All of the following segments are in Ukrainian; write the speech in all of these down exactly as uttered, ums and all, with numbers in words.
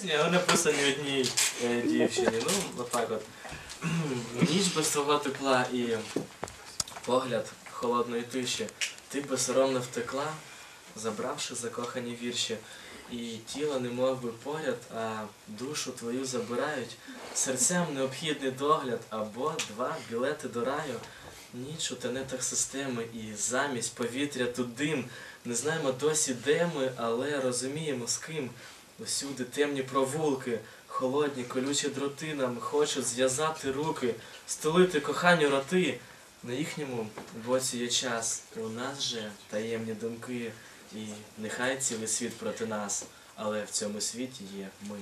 Пісні, але написані одній е, дівчині. Ну, отак от. Ніч без твого тепла і погляд холодної тиші. Ти безсоромно втекла, забравши закохані вірші. І тіло немов би поряд, а душу твою забирають. Серцям необхідний догляд або два білети до раю. Ніч у тенетах системи і замість повітря тут дим. Не знаємо досі, де ми, але розуміємо з ким. Усюди темні провулки, холодні колючі дроти нам хочуть зв'язати руки, стулити кохані роти. На їхньому боці є час, у нас же таємні думки. І нехай цілий світ проти нас, але в цьому світі є ми.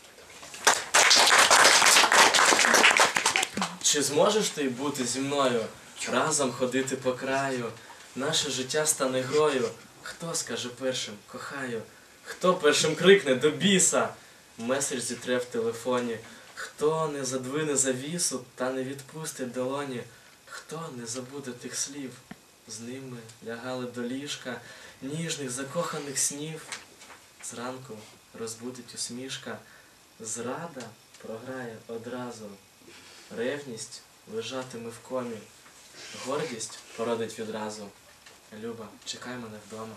Чи зможеш ти бути зі мною, разом ходити по краю? Наше життя стане грою. Хто скаже першим «кохаю»? Хто першим крикне «до біса»? Меседж зітре в телефоні. Хто не задвине завісу та не відпустить долоні? Хто не забуде тих слів? З ними лягали до ліжка, ніжних закоханих снів. Зранку розбудить усмішка. Зрада програє одразу. Ревність лежатиме в комі. Гордість породить відразу. Люба, чекай мене вдома.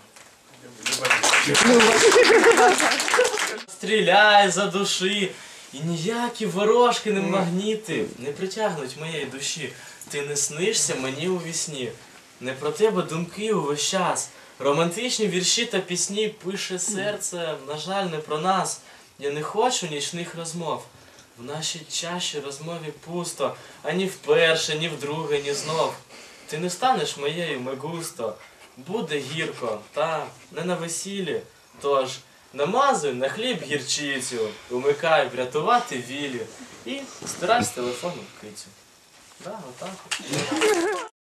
Стріляй за душі, і ніякі ворожки не магніти не притягнуть моєї душі. Ти не снишся мені у вісні. Не про тебе думки увесь час. Романтичні вірші та пісні пише серце, на жаль, не про нас. Я не хочу нічних розмов. В нашій чаші розмові пусто, ані вперше, ні вдруге, ні знов. Ти не станеш моєю мегусто. Буде гірко, та не на весіллі. Тож намазуй на хліб гірчицю, умикай врятувати вілі і стирай з телефону кицю. Да, отак.